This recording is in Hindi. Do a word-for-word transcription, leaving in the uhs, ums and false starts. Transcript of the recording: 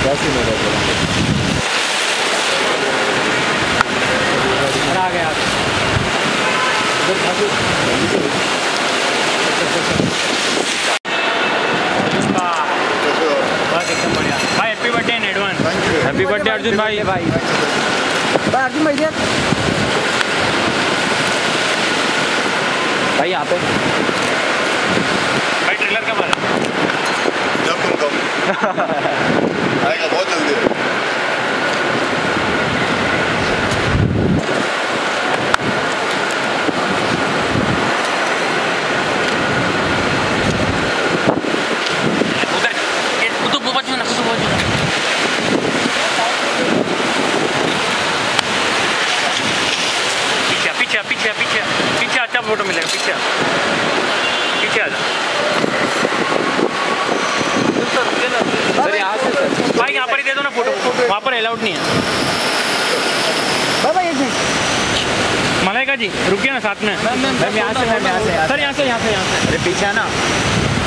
आ गया एकदम बढ़िया भाई। Happy birthday in advance. Happy birthday Arjun भाई। भाई अर्जुन भाई दिया भाई यहाँ पे भाई ट्रेलर कब आ रहा है? जब तुम कहो आएगा बहुत जल्दी है। पीछे पीछे पीछे पीछे अच्छा फोटो मिलेगा। पीछे पीछे आ जा सर यहाँ से भाई यहाँ पर ही दे दो ना फोटो। वहाँ पर अलाउड नहीं है। मलाइका जी रुकिए ना साथ में। मैम यहाँ से मैम यहाँ से सर यहाँ से यहाँ से यहाँ से अरे पीछे ना।